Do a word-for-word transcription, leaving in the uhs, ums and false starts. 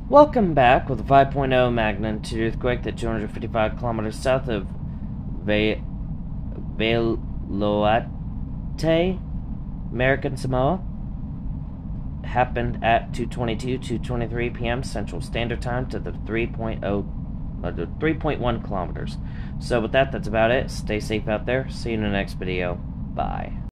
Welcome back with a five point oh magnitude earthquake that two hundred fifty-five kilometers south of Va Vailoatai, American Samoa, happened at two twenty-two, two twenty-three p m Central Standard Time to the three point oh, uh, three point one kilometers. So with that, that's about it. Stay safe out there. See you in the next video. Bye.